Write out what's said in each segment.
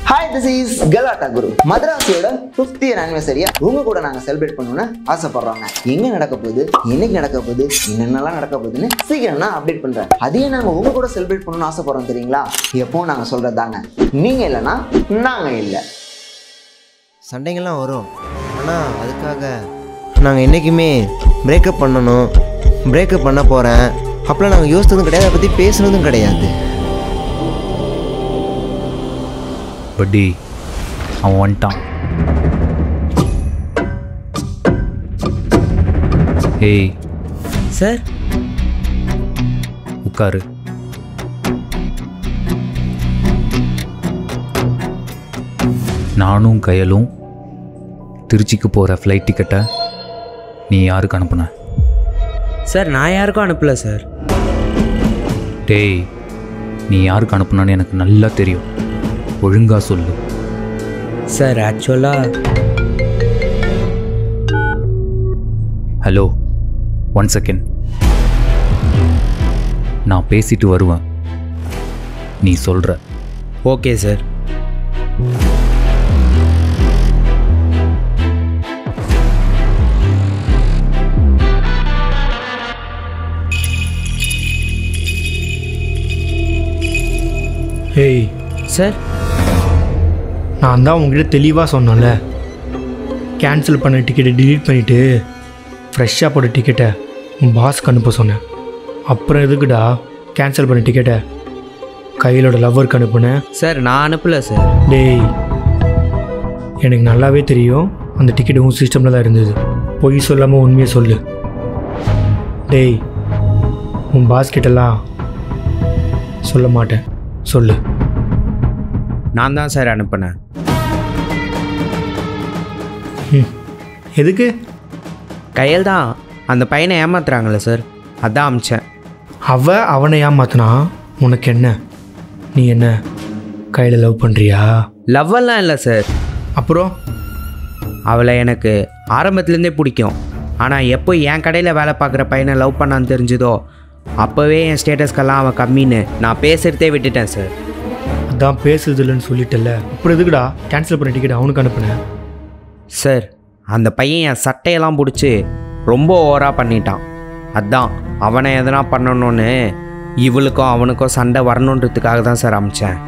Hi, this is Galata Guru. மதராசியோட 50th anniversary உங்க கூட நாங்க செலிப்ரேட் பண்ணனும்னு ஆசைப்படுறோங்க. எங்க நடக்க போகுது, என்னைக்கு நடக்க போகுது, என்னென்னலாம் நடக்க போகுதுன்னு சீக்கிரம் நான் அப்டேட் பண்றேன். அதையே நாங்க உங்க கூட செலிப்ரேட் பண்ணனும்னு ஆசைப்படுறோம் தெரியுங்களா? எப்போ நாங்க சொல்றதாங்க. நீங்க இல்லனா நாங்க இல்ல. சண்டைங்கலாம் வரும். ஆனா அதுக்காக நாங்க என்னைக்குமே பிரேக்கப் பண்ணனும், பிரேக்கப் பண்ண போறேன். அப்பலாம் நாங்க யோசிச்சதும் கிடையாது, அதை பத்தி பேசுனதும் கிடையாது. பட்டி அவன் வந்துட்டான். ஏய் சார் உட்காரு. நானும் கயலும் திருச்சிக்கு போகிற ஃப்ளைட் டிக்கெட்டை நீ யாருக்கு அனுப்புன? சார் நான் யாருக்கும் அனுப்பல சார். டேய், நீ யாருக்கு அனுப்புனான்னு எனக்கு நல்லா தெரியும். ஒழுங்கா சொல்லு. சார் ஆக்சுவலாக ஹலோ, 1 செகண்ட். நான் பேசிட்டு வருவேன், நீ சொல்கிற. Okay sir. ஏய் சார் நான் தான் உங்ககிட்ட தெளிவாக சொன்னேன்ல, கேன்சல் பண்ண டிக்கெட்டை டிலீட் பண்ணிவிட்டு ஃப்ரெஷ்ஷாக போட்ட டிக்கெட்டை உன் பாஸ்க்கு அனுப்ப சொன்னேன். அப்புறம் எதுக்குடா கேன்சல் பண்ண டிக்கெட்டை கையிலோட லவ்வருக்கு அனுப்புனேன்? சார் நான் அனுப்பல சார். டேய், எனக்கு நல்லாவே தெரியும் அந்த டிக்கெட் உன் சிஸ்டமில் தான் இருந்தது. பொய் சொல்லாமல் உண்மையை சொல்லு. டேய், உன் பாஸ்கிட்டெல்லாம் சொல்ல மாட்டேன், சொல்லு. நான் தான் சார் அனுப்பினேன். எதுக்கு? கையில் தான் அந்த பையனை ஏமாத்துறாங்களே சார், அதான் அமிச்சேன். அவனை ஏமாத்தினா உனக்கு என்ன? நீ என்ன கையில் லவ் பண்ணுறியா? லவ்வெல்லாம் இல்லை சார். அப்புறம் அவளை எனக்கு ஆரம்பத்துலேருந்தே பிடிக்கும். ஆனால் எப்போ என் கடையில் வேலை பார்க்குற பையனை லவ் பண்ணான்னு தெரிஞ்சுதோ அப்போவே என் ஸ்டேட்டஸ்க்கெல்லாம் அவன் கம்மின்னு நான் பேசுகிறதே விட்டுட்டேன் சார். அதான் பேசுறது இல்லைன்னு சொல்லிட்டல, அப்புறம் எதுக்குடா கேன்சல் பண்ண டிக்கெட் அவனுக்கு அனுப்புனேன்? சார் அந்த பையன் என் சட்டையெல்லாம் பிடிச்சி ரொம்ப ஓவராக பண்ணிட்டான். அதான் அவனை எதனா பண்ணணும்னு இவளுக்கும் அவனுக்கும் சண்டை வரணுன்றதுக்காக தான் சார் அமிச்சேன்.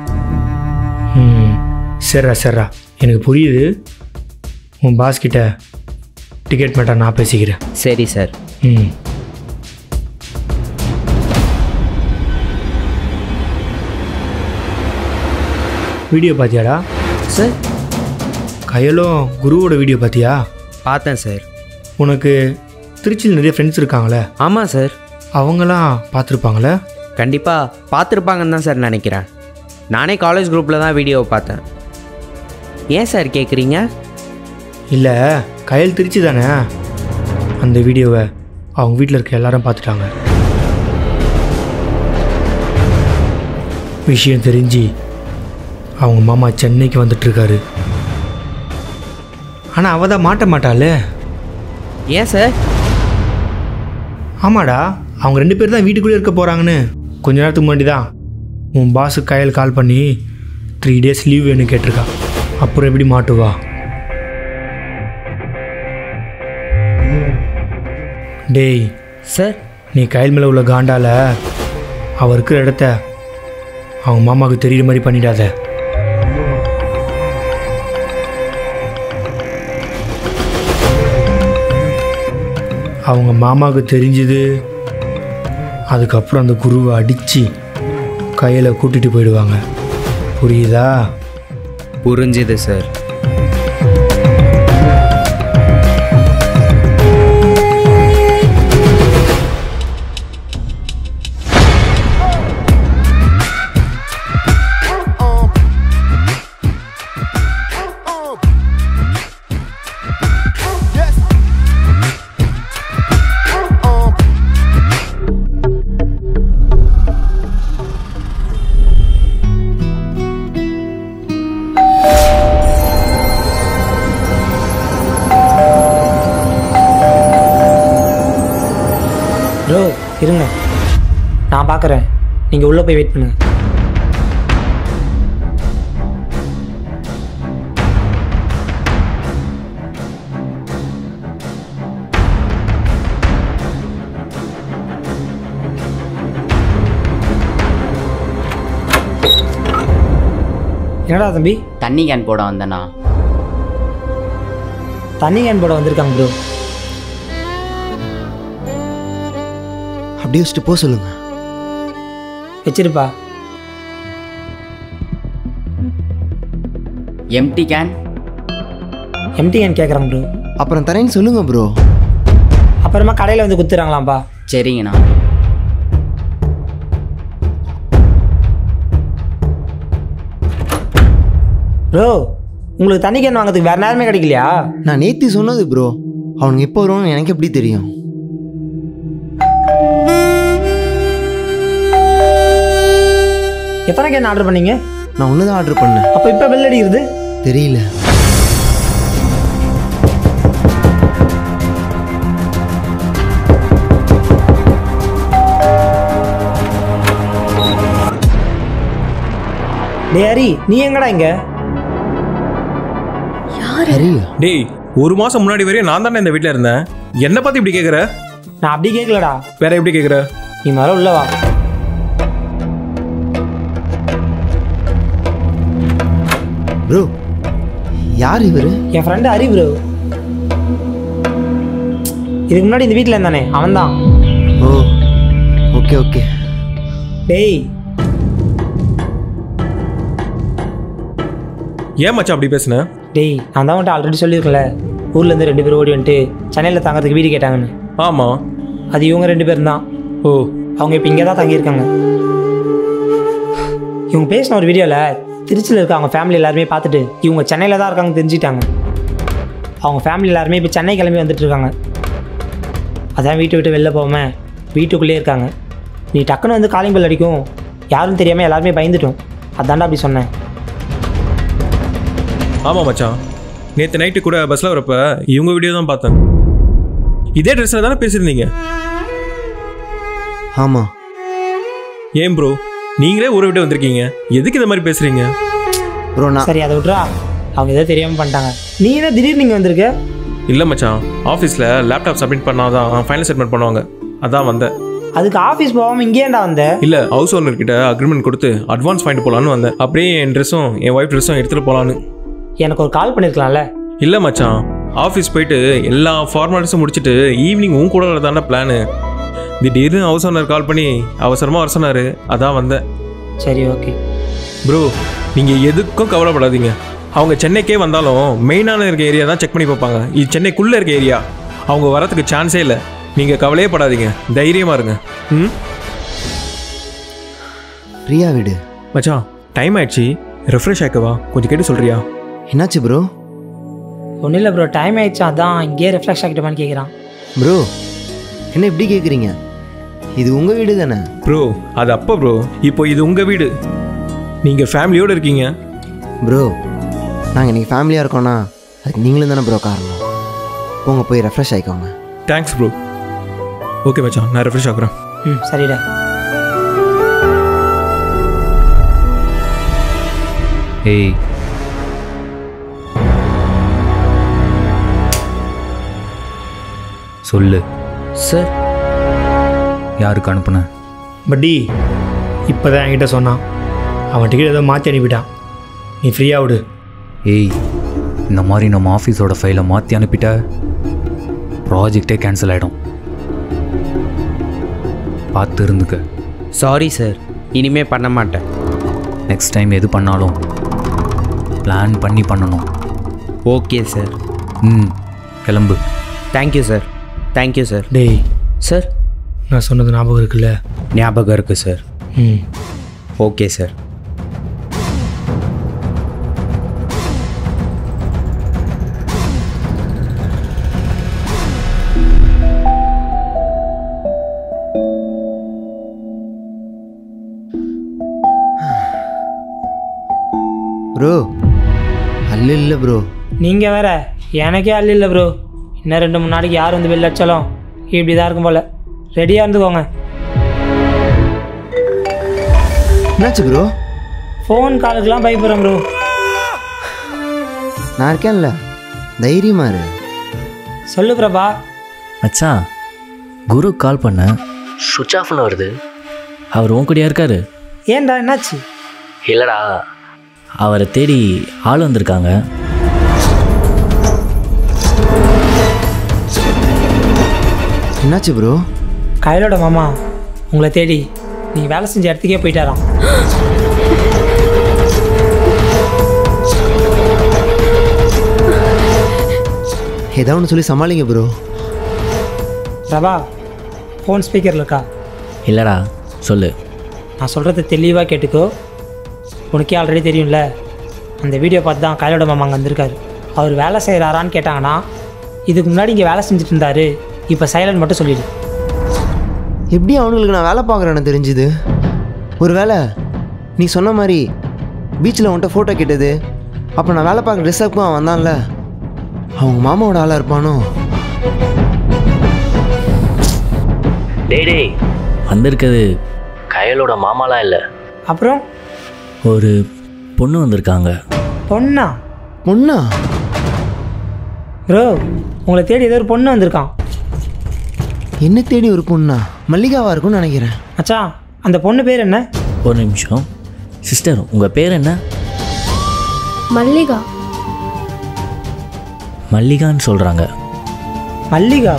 சரிடா எனக்கு புரியுது. உன் பாஸ்கிட்ட டிக்கெட் மேட்டர் நான் பேசிக்கிறேன். சரி சார். வீடியோ பார்த்தியாடா? சார் கையிலும் குருவோட வீடியோ பார்த்தியா? பார்த்தேன் சார். உனக்கு திருச்சியில் நிறைய ஃப்ரெண்ட்ஸ் இருக்காங்களே? ஆமாம் சார். அவங்களாம் பார்த்துருப்பாங்களே? கண்டிப்பாக பார்த்துருப்பாங்கன்னு தான் சார் நினைக்கிறேன். நானே காலேஜ் குரூப்பில் தான் வீடியோவை பார்த்தேன். ஏன் சார் கேட்குறீங்க? இல்லை, கையில் திருச்சி தானே, அந்த வீடியோவை அவங்க வீட்டில் இருக்க எல்லாரும் பார்த்துட்டாங்க. விஷயம் தெரிஞ்சு அவங்க மாமா சென்னைக்கு வந்துட்டுருக்காரு. ஆனால் அவள் தான் மாட்ட மாட்டாளே. ஏன் சார்? ஆமாடா, அவங்க 2 பேர் தான் வீட்டுக்குள்ளே இருக்க போகிறாங்கன்னு கொஞ்ச நேரத்துக்கு முன்னாடி தான் உன் பாஸு கையில் கால் பண்ணி 3 days லீவ் வேணும்னு கேட்டிருக்கா. அப்புறம் எப்படி மாட்டுவா? டேய் சார், நீ கையில் மேலே உள்ள காண்டால அவள் இருக்கிற இடத்த அவங்க மாமாவுக்கு தெரியுற மாதிரி பண்ணிடாத. அவங்க மாமாவுக்கு தெரிஞ்சுது, அதுக்கப்புறம் அந்த குருவை அடித்து கையில் கூட்டிகிட்டு போயிடுவாங்க. புரியுதா? புரிஞ்சுது சார். ஹலோ, இருங்க, நான் பார்க்குறேன். நீங்கள் உள்ளே போய் வெயிட் பண்ணுங்க. என்னடா தம்பி? தண்ணி கேன் போட வந்தேண்ணா. தண்ணி கேன் போட வந்திருக்காங்க ப்ரோ. அப்படியே வச்சுட்டு போக சொல்லுங்க. வச்சிருப்பா. எம்டி கேன் கேட்குறாங்க ப்ரோ. அப்புறம் தரேன்னு சொல்லுங்க ப்ரோ. அப்புறமா கடையில் வந்து குத்துறாங்களாம்ப்பா. சரிங்கண்ணா. ப்ரோ உங்களுக்கு தண்ணி கேன் வாங்கிறதுக்கு வேறு நேரமே கிடைக்கலையா? நான் நேற்று சொன்னது ப்ரோ. அவனுங்க எப்போ வருவான்னு எனக்கு எப்படி தெரியும்? எத்தனை கேன் ஆர்டர் பண்ணீங்க? நான் ஒன்று தான் ஆர்டர் பண்ணேன். அப்போ இப்போ பெல் அடிக்கிறது தெரியல. டே ஹரி, நீ எங்கடா இங்க? ஹரியா? டேய், ஒரு மாசம் முன்னாடி வரையும் நான் தானே இந்த வீட்டில் இருந்தேன். என்ன பார்த்து இப்படி கேட்குற? நான் அப்படி கேட்கலடா. வேற எப்படி கேட்குற? நீ மரம் உள்ள வா. ப்ரோ யார் இவர்? என் ஃப்ரெண்டு ஹரி ப்ரோ. இதுக்கு முன்னாடி இந்த வீட்டில் இருந்தானே அவன் தான். Oh okay okay. டேய் ஏன் மச்சான் அப்படி பேசுன? டேய் நான் தான் வந்துட்டு ஆல்ரெடி சொல்லியிருக்கல, ஊர்லேருந்து 2 பேர் ஓடி வந்துட்டு சென்னையில் தங்கறதுக்கு வீடு கேட்டாங்கன்னு. ஆமாம். அது இவங்க 2 பேரும் தான். ஓ. அவங்க இப்போ இங்கே தான் தங்கியிருக்காங்க. இவங்க பேசின ஒரு வீடியோவில் திருச்சியில் இருக்க அவங்க ஃபேமிலி எல்லாருமே பார்த்துட்டு இவங்க சென்னையில் தான் இருக்காங்க தெரிஞ்சுட்டாங்க. அவங்க ஃபேமிலி எல்லாருமே இப்போ சென்னை கிளம்பி வந்துட்டு இருக்காங்க. அதான் வீட்டை விட்டு வெளில போகாமல் வீட்டுக்குள்ளே இருக்காங்க. நீ டக்குன்னு வந்து காலிங் பெல் அடிக்கும், யாரும் தெரியாமல் எல்லாருமே பயந்துட்டோம். அதான்டா அப்படி சொன்னேன். ஆமாம் மச்சான், நேற்று நைட்டு கூட பஸ்ஸில் வரப்ப இவங்க வீடியோ தான் பார்த்தேன். இதே ட்ரெஸ்ஸில் தானே பேசியிருந்தீங்க? ஆமாம். ஏன் ப்ரோ நீங்களே ஊரை விட்டு வந்திருக்கீங்க, எதுக்கு இந்த மாதிரி பேசுகிறீங்க? ப்ரோ நான் சரி அதை விட்றா, அவங்க எதோ தெரியாமல் பண்ணிட்டாங்க. நீ என்ன திடீர்னு நீங்கள் வந்திருக்க? இல்லை மச்சான், ஆஃபீஸில் லேப்டாப் சப்மிட் பண்ணாதான் ஃபைனல் செட்மெண்ட் பண்ணுவாங்க, அதான் வந்தேன். அதுக்கு ஆஃபீஸ் போகாமல் இங்கேண்டா வந்தேன்? இல்லை, ஹவுஸ் ஓனர்கிட்ட அக்ரிமெண்ட் கொடுத்து அட்வான்ஸ் வாங்கிட்டு போகலான்னு வந்தேன். அப்படியே என் ட்ரெஸ்ஸும் என் ஒய்ஃப் ட்ரெஸ்ஸும் எடுத்துகிட்டு போகலான்னு. எனக்கு ஒரு கால் பண்ணியிருக்கலாம்ல? இல்லை மச்சான், ஆஃபீஸ் போயிட்டு எல்லா ஃபார்மாலிட்டிஸும் முடிச்சுட்டு ஈவினிங் உன் கூட தானே பிளானு. திடீர்னு ஹவுஸ் ஓனர் கால் பண்ணி அவசரமாக வர சொன்னார், அதான் வந்தேன். சரி ஓகே ப்ரோ, நீங்கள் எதுக்கும் கவலைப்படாதீங்க. அவங்க சென்னைக்கே வந்தாலும் மெயினான இருக்க ஏரியா தான் செக் பண்ணி பார்ப்பாங்க. இது சென்னைக்குள்ளே இருக்க ஏரியா, அவங்க வரத்துக்கு சான்ஸே இல்லை. நீங்கள் கவலையே படாதீங்க, தைரியமாக இருங்க. ம் பிரியா வீடு. மச்சான் டைம் ஆயிடுச்சு, ரெஃப்ரெஷ் ஆக்கவா? கொஞ்சம் கேட்டு சொல்கிறியா? என்னாச்சு ப்ரோ? ஒன்றும் இல்லை ப்ரோ, டைம் ஆயிடுச்சு, அதான் இங்கேயே ரெஃப்ரெஷ் ஆகிட்டோமான்னு கேட்குறான். ப்ரோ என்ன இப்படி கேட்குறீங்க? இது உங்கள் வீடு தானே? ப்ரோ அது அப்போ ப்ரோ, இப்போ இது உங்கள் வீடு, நீங்கள் ஃபேமிலியோடு இருக்கீங்க. ப்ரோ நாங்கள் இன்றைக்கி ஃபேமிலியாக இருக்கோன்னா அதுக்கு நீங்களும் தானே ப்ரோ காரணம். போங்க போய் ரெஃப்ரெஷ் ஆகிக்கோங்க. Thanks bro. ஓகே மச்சான், நான் ரெஃப்ரெஷ் ஆகுறேன். ம் சரிடா. ஏய், சொல்லு சார். யாருக்கு அனுப்புன? பட்டி இப்போ தான் என்கிட்ட சொன்னான். அவன் டிக்கெட் ஏதோ மாற்றி அனுப்பிட்டான். நீ ஃப்ரீயாக விடு. ஏய், இந்த மாதிரி நம்ம ஆஃபீஸோட ஃபைலை மாற்றி அனுப்பிட்ட ப்ராஜெக்டே கேன்சல் ஆகிடும், பார்த்து இருந்துக்க. சாரி சார், இனிமே பண்ண மாட்டேன். நெக்ஸ்ட் டைம் எது பண்ணாலும் பிளான் பண்ணி பண்ணணும். Okay sir. ம், கிளம்பு. Thank you sir. Thank you sir. டேய் சார், நான் சொன்னது ஞாபகம் இருக்குல்ல? ஞாபகம் இருக்குது சார். ம் ஓகே சார். ப்ரோ அல்ல இல்லை ப்ரோ. நீங்கள் வேற, எனக்கே அல்ல இல்லை ப்ரோ. இன்னும் 2-3 நாளைக்கு யார் வந்து வெளில அடிச்சாலும் இப்படி தான் இருக்கும் போல். ரெடியாக இருந்துக்கோங்க. என்னாச்சு ப்ரோ? ஃபோன் காலுக்கெலாம் பயப்படுறேன் ப்ரோ. நான் இருக்கேன்ல, தைரியமா இரு. சொல்லு பிரபா. மச்சான், குரு கால் பண்ண சுவிட்ச் ஆஃப்னு வருது. அவர் உன் கூடயா இருக்காரு? ஏன்டா என்னாச்சு? இல்லைடா, அவரை தேடி ஆள் வந்திருக்காங்க. என்னாச்சு ப்ரோ? கையலோட மாமா உங்களை தேடி நீங்கள் வேலை செஞ்ச இடத்துக்கே போயிட்டாராம். ஏதாவது ஒன்று சொல்லி சமாளிங்க ப்ரோ. பிரபா ஃபோன் ஸ்பீக்கரில் இருக்கா? இல்லைடா, சொல்லு. நான் சொல்கிறத தெளிவாக கேட்டுக்கோ. உனக்கே ஆல்ரெடி தெரியும்ல, அந்த வீடியோ பார்த்து தான் கையலோட மாமா அங்கே வந்திருக்காரு. அவர் வேலை செய்கிறாரான்னு கேட்டாங்கன்னா இதுக்கு முன்னாடி இங்கே வேலை செஞ்சுட்டு இருந்தாரு, இப்போ சைலண்ட் மட்டும் சொல்லிடு. எப்படி அவனுங்களுக்கு நான் வேலை பார்க்குறேன்னு தெரிஞ்சுது? ஒரு வேளை நீ சொன்ன மாதிரி பீச்சில் உன்ட்ட ஃபோட்டோ கேட்டது, அப்போ நான் வேலை பார்க்குற ட்ரெஸ்ஸப்பும் அவன் வந்தான்ல, அவங்க மாமாவோட ஆளாக இருப்பானோ? டேய் வந்திருக்கிறது கயலோட மாமாலாம் இல்லை. அப்புறம் ஒரு பொண்ணு வந்திருக்காங்க. பொண்ணா? பொண்ணா? ப்ரோ உங்களை தேடி ஏதோ ஒரு பொண்ணு வந்திருக்கான். என்ன தேடி ஒரு பொண்ணா? மல்லிகாவாக இருக்கும்னு நினைக்கிறேன். மச்சான் அந்த பொண்ணு பேர் என்ன? ஒரு நிமிஷம். சிஸ்டர், உங்கள் பேர் என்ன? மல்லிகா. மல்லிகான்னு சொல்கிறாங்க. மல்லிகா?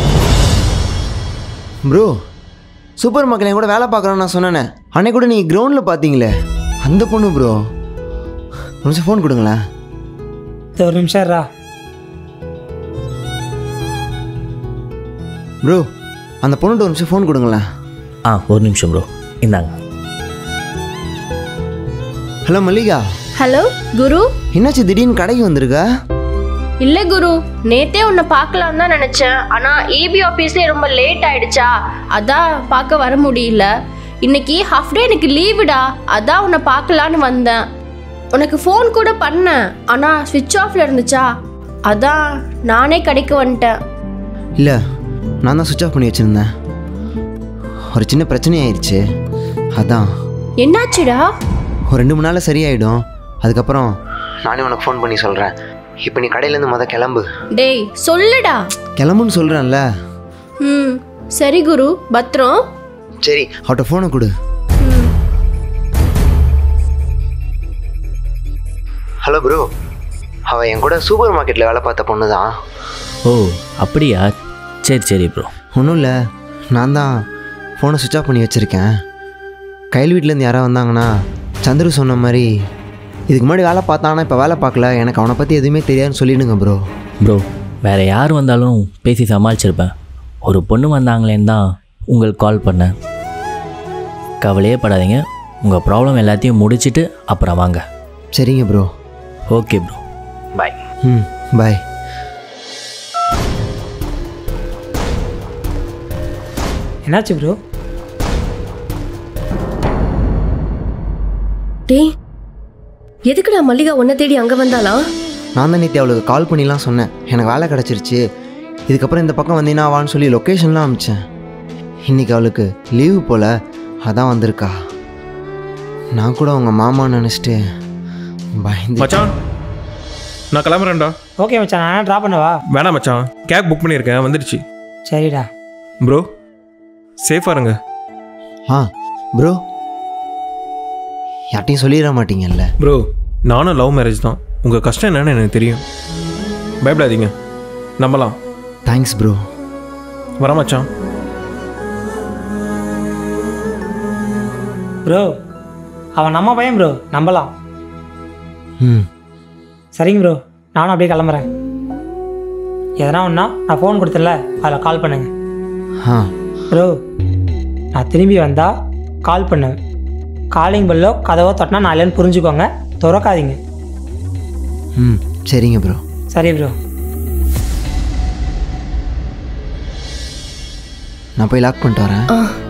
ப்ரோ சூப்பர் மார்க்கெட் என் கூட வேலை பார்க்குறோன்னு நான் சொன்னேனே, அன்னைக்கு கூட நீங்கள் கிரவுண்டில் பார்த்தீங்களே, அந்த பொண்ணு ப்ரோ. ஒரு நிமிஷம் ஃபோன் கொடுங்களேன். ஒரு நிமிஷம் ரா. ப்ரோ அந்த பொண்ணுகிட்ட ஒரு நிமிஷம் ஃபோன் கொடுங்களேன். ஒரு நிமிஷம் ப்ரோ, இந்தாங்க. ஹலோ மல்லிகா. ஹலோ குரு. என்னாச்சு திடீர்னு கடைக்கு வந்திருக்கா? இல்லை குரு, நேத்தே உன்னை பார்க்கலான்னு தான் நினச்சேன். ஆனால் ஏபி ஆஃபீஸ்லேயே ரொம்ப லேட் ஆயிடுச்சா, அதான் பார்க்க வர முடியல. இன்னைக்கு ஹாஃப் டே எனக்கு லீவுடா, அதான் உன்னை பார்க்கலான்னு வந்தேன். உனக்கு ஃபோன் கூட பண்ணேன், ஆனால் ஸ்விட்ச் ஆஃபில் இருந்துச்சா, அதான் நானே கடைக்கு வந்துட்டேன். இல்லை, நான் தான் சுவிட்ச் ஆஃப் பண்ணி வச்சுருந்தேன். ஒரு சின்ன பிரச்சனை ஆயிடுச்சு, அதான். என்னாச்சுடா? ஒரு 2-3 நாளில் சரியாயிடும். அதுக்கப்புறம் நானே உனக்கு ஃபோன் பண்ணி சொல்கிறேன். இப்போ நீ கடையிலேருந்து கிளம்பு. டேய் சொல்லுடா. கிளம்புன்னு சொல்கிறேன்ல. சரி குரு, பத்திரம். சரி, அவட்ட ஃபோனை கொடு. ஹலோ ப்ரோ, அவள் என் கூட சூப்பர் மார்க்கெட்டில் வேலை பார்த்த பொண்ணு தான். ஓ அப்படியா? சரி சரி ப்ரோ. ஒன்றும் இல்லை, நான் தான் ஃபோனை சுவிட்ச் ஆஃப் பண்ணி வச்சுருக்கேன். கையில் வீட்டிலேருந்து யாராவது வந்தாங்கன்னா சந்துரு சொன்ன மாதிரி இதுக்கு முன்னாடி வேலை பார்த்தானா இப்போ வேலை பார்க்கல, எனக்கு அவனை பற்றி எதுவுமே தெரியாதுன்னு சொல்லிடுங்க ப்ரோ. ப்ரோ வேறு யார் வந்தாலும் பேசி சமாளிச்சிருப்பேன். ஒரு பொண்ணு வந்தாங்களேன்னு தான் உங்களுக்கு கால் பண்ணேன். கவலையே படாதீங்க, உங்கள் ப்ராப்ளம் எல்லாத்தையும் முடிச்சுட்டு அப்புறம் வாங்க. சரிங்க bro. Okay bro, bye. Bye. என்னாச்சு ப்ரோ? டேய் எதுக்குடா மல்லிகா உன்னை தேடி அங்கே வந்தாலாம்? நான் தான் நேற்று அவளுக்கு கால் பண்ணிலாம் சொன்னேன், எனக்கு வேலை கிடச்சிருச்சு, இதுக்கப்புறம் இந்த பக்கம் வந்தீங்கன்னா வான்னு சொல்லி லொக்கேஷன்லாம் அனுப்பிச்சேன். இன்றைக்கி அவளுக்கு லீவு போல், அதான் வந்திருக்கா. நான் கூட அவங்க மாமான்னு நினச்சிட்டு பயந்து. மச்சான் நான் கிளம்புறேன்டா. ஓகே மச்சான், நான் ட்ராப் பண்ணவா? வேணாம் மச்சான், கேப் புக் பண்ணியிருக்கேன், வந்துடுச்சு. சரிடா ப்ரோ, சேஃபாக இருங்க. ப்ரோ யார்ட்டையும் சொல்லிட மாட்டீங்கல்ல? ப்ரோ நானும் லவ் மேரேஜ் தான், உங்கள் கஷ்டம் என்னன்னு எனக்கு தெரியும், பயப்படாதீங்க, நம்பலாம். Thanks bro. வர மச்சான். ப்ரோ அவன் நம்ம பையன் ப்ரோ, நம்பலாம். சரிங்க ப்ரோ, நானும் அப்படியே கிளம்புறேன். எதனா ஒன்றா நான் ஃபோன் கொடுத்தல, அதில் கால் பண்ணுங்க. ப்ரோ நான் திரும்பி வந்தால் கால் பண்ணுவேன். காலிங் பெல்லோ கதவோ தட்டினா நான் இல்லைன்னு புரிஞ்சுக்கோங்க, திறக்காதீங்க. சரிங்க ப்ரோ. சரி ப்ரோ. நான் போய் லாக் பண்ணிட்டு வரேன்.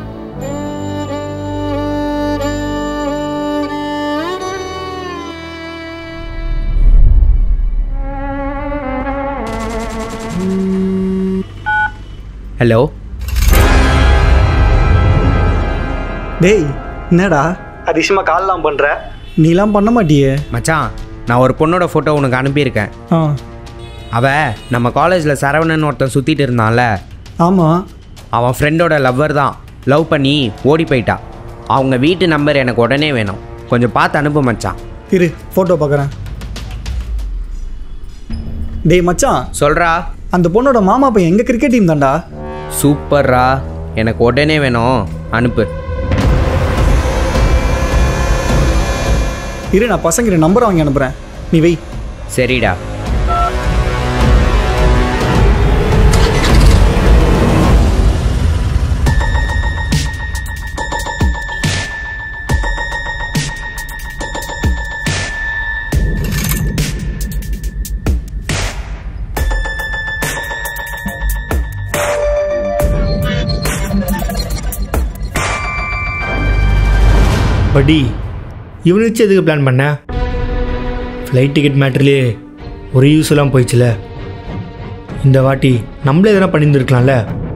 ஹலோ. டேய் என்னடா அதிசயமாக கால்லாம் பண்ணுற? நீலாம் பண்ண மாட்டியே. மச்சான் நான் ஒரு பொண்ணோட ஃபோட்டோ உனக்கு அனுப்பியிருக்கேன். அவள் நம்ம காலேஜில் சரவணன் ஒருத்தன் சுற்றிட்டு இருந்தான்ல. ஆமாம். அவன் ஃப்ரெண்டோட லவ்வர் தான், லவ் பண்ணி ஓடி போயிட்டா. அவங்க வீட்டு நம்பர் எனக்கு உடனே வேணும், கொஞ்சம் பார்த்து அனுப்பு மச்சான். இரு ஃபோட்டோ பார்க்குறேன். டேய் மச்சான், சொல்கிறா. அந்த பொண்ணோட மாமா பையன் எங்கள் கிரிக்கெட் டீம் தான்டா. சூப்பர்ரா, எனக்கு உடனே வேணும், அனுப்பு. இரு நான் பசங்க நம்பரை வாங்கி அனுப்புகிறேன், நீ வை. சரிடா. படி இவனை வச்சு எதுக்கு பிளான் பண்ண? ஃப்ளைட் டிக்கெட் மேட்ருலேயே ஒரு யூஸ் எல்லாம் போயிடுச்சுல. இந்த வாட்டி நம்மளே எதனா பண்ணியிருந்துருக்கலாம்ல.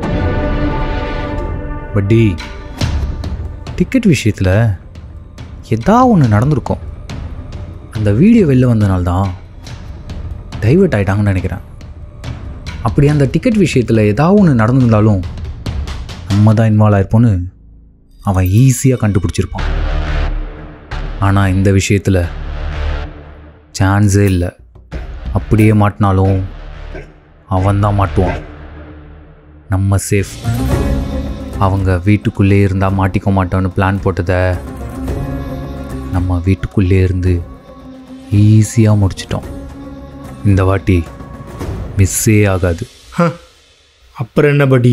பட்டி டிக்கெட் விஷயத்தில் ஒன்று நடந்திருக்கும். அந்த வீடியோ வெளில வந்தனால்தான் டைவர்ட் ஆகிட்டாங்கன்னு நினைக்கிறேன். அப்படி அந்த டிக்கெட் விஷயத்தில் ஒன்று நடந்திருந்தாலும் நம்ம தான் இன்வால்வ் ஆயிருப்போன்னு அவன் ஈஸியாக கண்டுபிடிச்சிருப்பான். ஆனால் இந்த விஷயத்தில் சான்ஸே இல்லை. அப்படியே மாட்டினாலும் அவன்தான் மாட்டுவான். நம்ம சேஃப். அவங்க வீட்டுக்குள்ளே இருந்தால் மாட்டிக்க மாட்டோன்னு பிளான் போட்டதை நம்ம வீட்டுக்குள்ளே இருந்து ஈஸியாக முடிச்சிட்டோம். இந்த வாட்டி மிஸ்ஸே ஆகாது. அப்புறம் என்ன படி?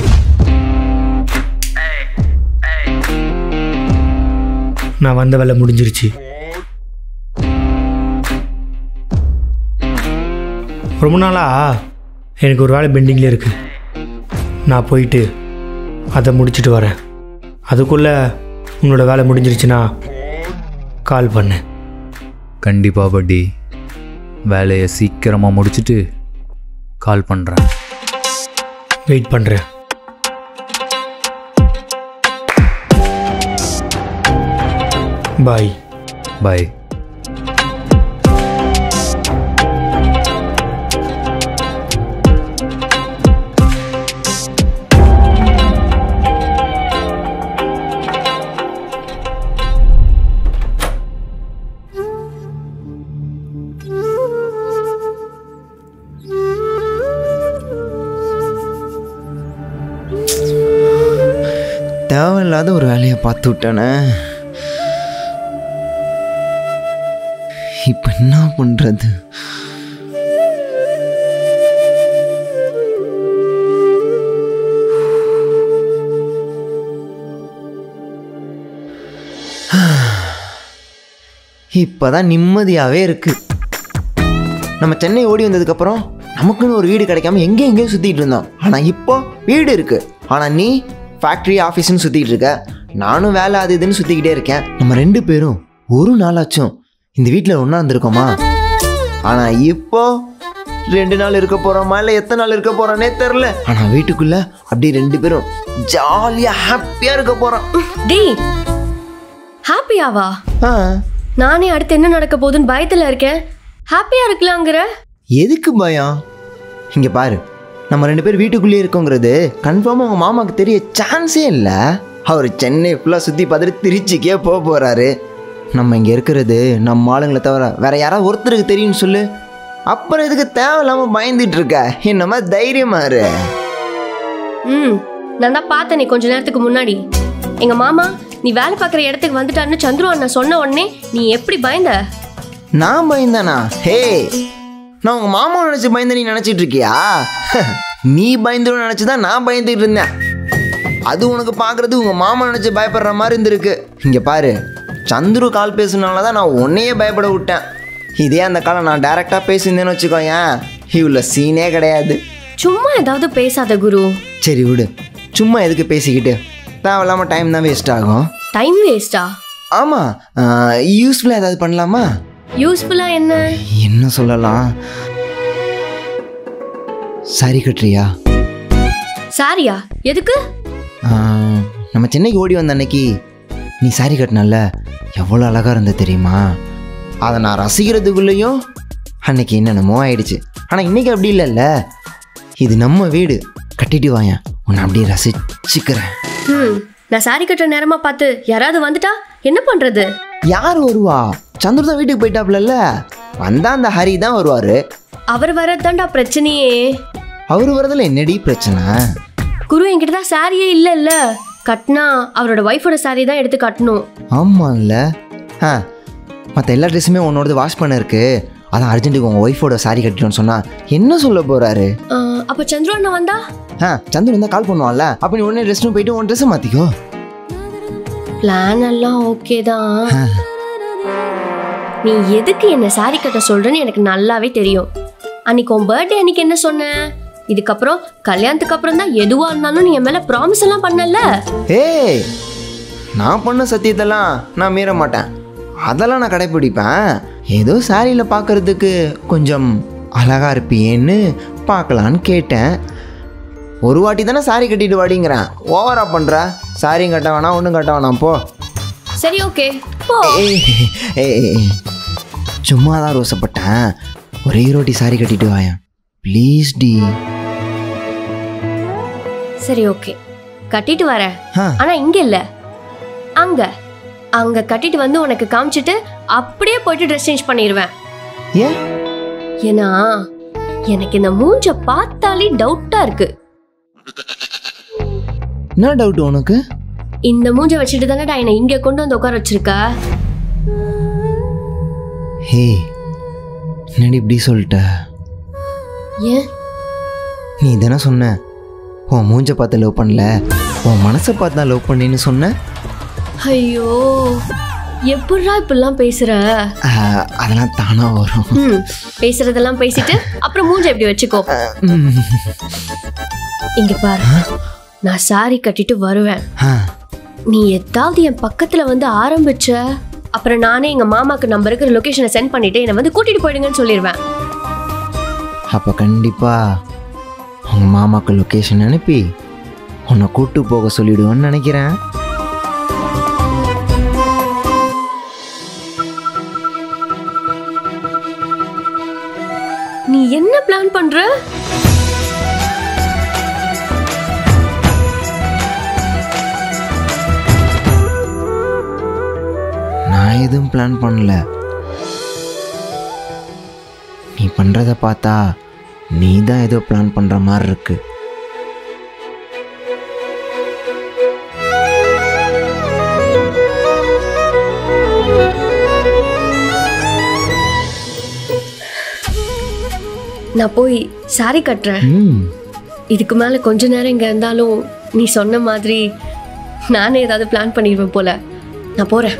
நான் வந்த வேலை முடிஞ்சிருச்சு. ரொம்ப நாளா எனக்கு ஒரு வேலை பெண்டிங்கில் இருக்கு. நான் போயிட்டு அதை முடிச்சுட்டு வரேன். அதுக்குள்ளே உன்னோட வேலை முடிஞ்சிருச்சுன்னா கால் பண்ணு. கண்டிப்பாக பட்டி, வேலையை சீக்கிரமாக முடிச்சுட்டு கால் பண்ணுறேன். வெயிட் பண்ணுறேன். பாய். பாய். தேவையில்லாத ஒரு வேலையை பார்த்து விட்டானே. இப்போ என்ன பண்ணுறது? இப்போதான் நிம்மதியாகவே இருக்கு. நம்ம சென்னை ஓடி வந்ததுக்கப்புறம் நமக்குன்னு ஒரு வீடு கிடைக்காம எங்கேயும் சுற்றிட்டு இருந்தோம். ஆனால் இப்போ வீடு இருக்கு. ஆனால் நீ ஃபேக்ட்ரி ஆஃபீஸ்ன்னு சுற்றிட்டு இருக்க, நானும் வேலை அது இதுன்னு சுற்றிக்கிட்டே இருக்கேன். நம்ம 2 பேரும் ஒரு நாளாச்சும் இந்த வீட்டில் ஒன்றா இருந்திருக்கோமா? ஆனால் இப்போ 2 நாள் இருக்க போகிறோமா இல்லை எத்தனை நாள் இருக்க போகிறோன்னே தெரில. ஆனால் வீட்டுக்குள்ளே அப்படி 2 பேரும் ஜாலியாக ஹாப்பியாக இருக்க போகிறோம். டேய், ஹாப்பியாவா? நானே அடுத்து என்ன நடக்க போகுதுன்னு பயத்தில் இருக்கேன். ஹாப்பியாக இருக்கலாங்கிற? எதுக்கு பயம்? இங்கே பாரு, நம்ம 2 பேர் வீட்டுக்குள்ளேயே இருக்கோங்கிறது கன்ஃபார்மாக உங்கள் மாமாவுக்கு தெரிய சான்ஸே இல்லை. அவர் சென்னை ஃபுல்லாக சுற்றி பார்த்துட்டு திருச்சிக்கே போக போகிறாரு. நம்ம இங்கே இருக்கிறது நம்ம ஆளுங்களை தவிர வேற யாராவது ஒருத்தருக்கு தெரியும்னு சொல்லு. அப்புறம் இதுக்கு தேவையில்லாமல் பயந்துட்டு இருக்க. என்னமா தைரியமா இரு. நான் தான் பார்த்தேன் நீ கொஞ்ச நேரத்துக்கு முன்னாடி. எங்கள் மாமா நீ வேலை பார்க்குற இடத்துக்கு வந்துட்டான்னு சந்துரு அண்ணா சொன்ன உடனே நீ எப்படி பயந்த? நான் பயந்தானா? ஹே, நான் உங்கள் மாமா நினச்சி பயந்த நீ நினச்சிட்டு இருக்கியா? நீ பயந்துடும் நினச்சி தான் நான் பயந்துட்டு இருந்தேன். அது உனக்கு பார்க்குறது உங்கள் மாமா நினச்சி பயப்படுற மாதிரி இருந்திருக்கு. இங்கே பாரு, சந்துரு கால் பேசுனால தான் நான் உன்னையே பயப்பட விட்டேன். இதே அந்த காலம் நான் டைரெக்டாக பேசியிருந்தேன்னு வச்சுக்கோயேன், இவ்வளோ சீனே கிடையாது. சும்மா ஏதாவது பேசாத குரு. சரி விடு, சும்மா எதுக்கு பேசிக்கிட்டு? தேவையில்லாமல் டைம் தான் வேஸ்ட் ஆகும். டைம் வேஸ்டா? ஆமாம், யூஸ்ஃபுல்லாக ஏதாவது பண்ணலாமா? யூஸ்ஃபுல்லாக என்ன? என்ன சொல்லலாம்? சாரி கட்டுறியா? சாரியா? எதுக்கு? நம்ம சென்னைக்கு ஓடி வந்த அன்னைக்கு நீ சாரி கட்டினல்ல, எவ்வளோ அழகாக இருந்த தெரியுமா? அதை நான் ரசிக்கிறதுக்குள்ளேயும் அன்னைக்கு என்னென்னமோ ஆயிடுச்சு. ஆனால் இன்னைக்கு அப்படி இல்லைல்ல, இது நம்ம வீடு. கட்டிட்டு வாயேன், உன்னை அப்படியே ரசிச்சுக்கிறேன். நான் சாரி கட்டுற நேரமா பார்த்து யாராவது வந்துட்டா என்ன பண்றது? யார் வருவா? சந்துரு தான் வீட்டுக்கு போயிட்டாப்ல. வந்தா அந்த ஹரி தான் வருவார். அவர் வரதாண்டா பிரச்சனையே. அவர் வரதில் என்னடி பிரச்சனை? குரு என்கிட்ட தான் சாரியே இல்லைல்ல. கட்டினா அவரோட ஒய்ஃபோட சாரி தான் எடுத்து கட்டணும். ஆமாம்ல. மற்ற எல்லா ட்ரெஸ்ஸுமே உன்னோடது வாஷ் பண்ண இருக்கு. அதான் அர்ஜென்ட்டுக்கு உங்கள் ஒய்ஃபோட சாரி கட்டிட்டோன்னு சொன்னால் என்ன சொல்ல போகிறாரு? அப்போ சந்துரு அண்ணா வந்தா? சந்துரு வந்தால் கால் பண்ணுவான்ல. அப்போ நீ உடனே ட்ரெஸ் ரூம் போயிட்டு உன் ட்ரெஸ்ஸை மாற்றிக்கோ. பிளான் எல்லாம் ஓகே தான். நீ எதுக்கு என்ன சாரி கட்ட சொல்றேன்னு எனக்கு நல்லாவே தெரியும். அன்னைக்கு உன் பர்த்டே அன்னைக்கு என்ன சொன்ன? இதுக்கப்புறம் கல்யாணத்துக்கு அப்புறம் தான் எதுவா இருந்தாலும் நீ என் மேல ப்ராமிஸ் எல்லாம் பண்ணல. ஏய், நான் பண்ண சத்தியத்தெல்லாம் நான் மீற மாட்டேன். அதெல்லாம் நான் கடைப்பிடிப்பேன். ஏதோ சாரியில் பார்க்கறதுக்கு கொஞ்சம் அழகா இருப்பியேன்னு பார்க்கலான்னு கேட்டேன். ஒரு வாட்டி தானே சாரி கட்டிட்டு வாடிங்கிறேன். ஓவரா பண்ணுற. சாரியும் கட்ட வேணாம், ஒன்றும் கட்ட வேணாம், போ. சரி, ஓகே போ. சும்மா தான் ரோசப்பட்டேன். ஒரே ரோட்டி சாரி கட்டிட்டு வாயேன் ப்ளீஸ் டி. சரி, ஓகே கட்டிட்டு வரேன். ஆனா இங்க இல்ல, அங்க அங்க கட்டிட்டு வந்து உனக்கு காமிச்சிட்டு அப்படியே போயிட்டு ட்ரெஸ் சேஞ்ச் பண்ணிடுவேன். ஏன்? ஏன்னா எனக்கு இந்த மூஞ்ச பார்த்தாலே டவுட்டா இருக்கு. என்ன டவுட் உனக்கு? இந்த மூஞ்ச வச்சுட்டு தானடா என்னை இங்க கொண்டு வந்து உட்கார வச்சிருக்க. ஹே, என்னடி இப்படி சொல்லிட்ட? ஏன்? நீ தானே சொன்ன உன் மூஞ்ச பார்த்து லவ் பண்ணல, உன் மனசை பார்த்து தான் லவ் பண்ணேன்னு சொன்ன. ஐயோ, எப்படிடா இப்படிலாம் பேசுற? அதெல்லாம் தானா வரும். பேசுறதெல்லாம் பேசிட்டு அப்புறம் மூஞ்ச எப்படி வச்சுக்கோ. இங்க பாரு, நான் சாரி கட்டிட்டு வருவேன். நீ ஏதாவது என் பக்கத்துல வந்து ஆரம்பிச்ச அப்புறம் நானே எங்க மாமாக்கு நம்பருக்கு லொகேஷனை சென்ட் பண்ணிட்டு என்னை வந்து கூட்டிட்டு போயிடுங்கன்னு சொல்லிடுவேன். அப்ப கண்டிப்பா உங்க மாமாக்கு லொகேஷன் அனுப்பி உன்னை கூட்டு போக சொல்லிடுவேன்னு நினைக்கிறேன். நீ என்ன பிளான் பண்ற? நான் எதுவும் பிளான் பண்ணல. நீ பண்றத பார்த்தா நீ தான் ஏதோ பிளான் பண்ற மாதிரி இருக்கு. நான் போய் சாரி கட்டுறேன். இதுக்கு மேல கொஞ்ச நேரம் இங்க இருந்தாலும் நீ சொன்ன மாதிரி நானே ஏதாவது பிளான் பண்ணிடுவேன் போல. நான் போறேன்.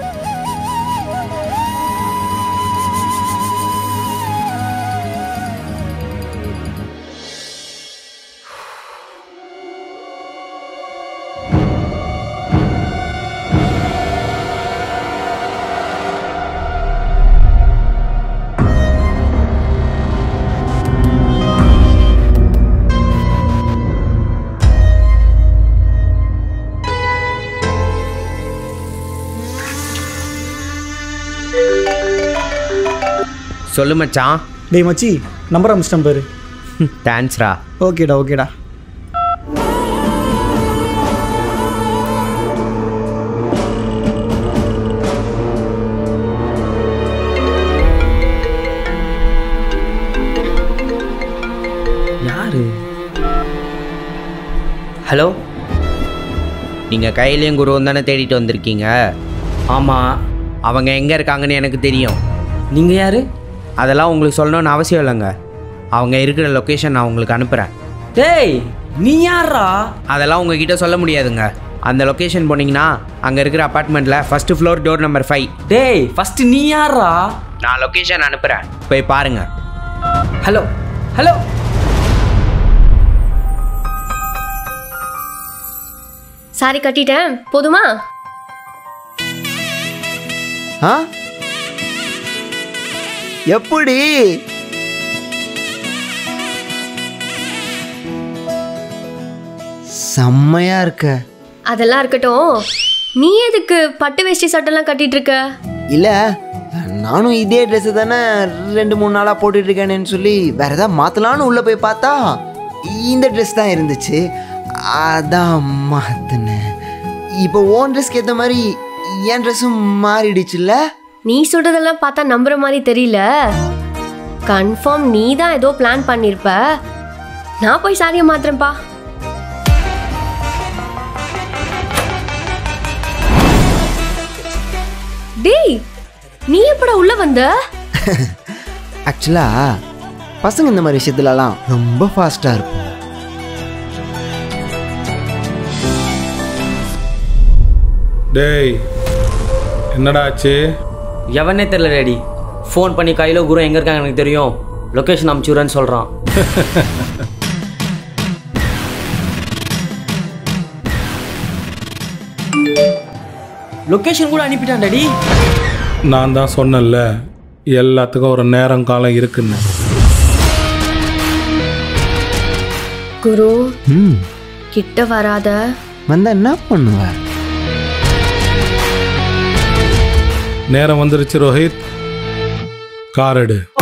சொல்லு மச்சான். டேய் மச்சி, நம்பர் அமிச்சிட்டேன் பாரு. தேங்க்ஸ்ரா. ஓகேடா ஓகேடா. யாரு? ஹலோ, நீங்கள் கையிலையும் குருவும் தானே தேடிட்டு வந்திருக்கீங்க? ஆமாம், அவங்க எங்கே இருக்காங்கன்னு எனக்கு தெரியும். நீங்கள் யார்? அதெல்லாம் உங்களுக்கு சொல்லணும்னு அவசியம் இல்லைங்க. அவங்க இருக்கிற லொக்கேஷன் நான் உங்களுக்கு அனுப்புகிறேன். டேய், நீ யாரா? அதெல்லாம் உங்ககிட்ட சொல்ல முடியாதுங்க. அந்த லொக்கேஷன் போனீங்கன்னா அங்கே இருக்கிற அப்பார்ட்மெண்ட்டில் ஃபஸ்ட்டு ஃப்ளோர் டோர் நம்பர் 5. டேய், ஃபஸ்ட்டு நீ யாரா? நான் லொக்கேஷன் அனுப்புகிறேன், போய் பாருங்கள். Hello hello. சாரி கட்டிட்டேன், போதுமா? எப்படி? செம்மையா இருக்க. அதெல்லாம் இருக்கட்டும், நீ எதுக்கு பட்டு வேஷ்டி சட்டெல்லாம் கட்டிட்டு இருக்க? இல்ல, நானும் இதே ட்ரெஸ் தானே 2-3 நாளா போட்டுட்டு இருக்கேன்னு சொல்லி வேற ஏதாவது மாத்தலான்னு உள்ள போய் பார்த்தா இந்த ட்ரெஸ் தான் இருந்துச்சு. அதான் மாத்தினேன். இப்போ ஓன் ட்ரெஸ்க்கு ஏற்ற மாதிரி என் ட்ரெஸ்ஸும் மாறிடுச்சுல்ல. நீ சொல்றதெல்லாம் பார்த்தா நம்புற மாதிரி தெரியல. கன்ஃபார்ம் நீ தான் ஏதோ பிளான் பண்ணிருப்ப. நான் போய் சாரியை மாத்துறேன்ப்பா. டேய், நீ எப்படா உள்ள வந்த? ஆக்சுவலாக பசங்க இந்த மாதிரி விஷயத்துலலாம் ரொம்ப ஃபாஸ்ட்டாக இருக்கும். டேய், என்னடா ஆச்சு? எவனே தெரியல டேடி. ஃபோன் பண்ணி கையில் குரு எங்கே இருக்காங்க எனக்கு தெரியும், லொக்கேஷன் அனுப்பிச்சுடுறேன்னு சொல்கிறான். லொக்கேஷன் கூட அனுப்பிட்டான் டேடி. நான் தான் சொன்னேன்ல, எல்லாத்துக்கும் ஒரு நேரம் காலம் இருக்குன்னு. குரு, கிட்ட வராத. வந்தா என்ன பண்ணுவ? நேரம் வந்துருச்சு ரோஹித், கார் எடு.